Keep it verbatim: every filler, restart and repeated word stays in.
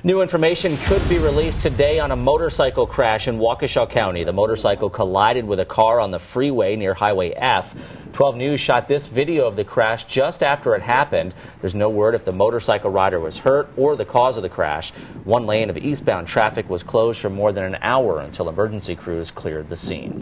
New information could be released today on a motorcycle crash in Waukesha County. The motorcycle collided with a car on the freeway near Highway F. twelve News shot this video of the crash just after it happened. There's no word if the motorcycle rider was hurt or the cause of the crash. One lane of eastbound traffic was closed for more than an hour until emergency crews cleared the scene.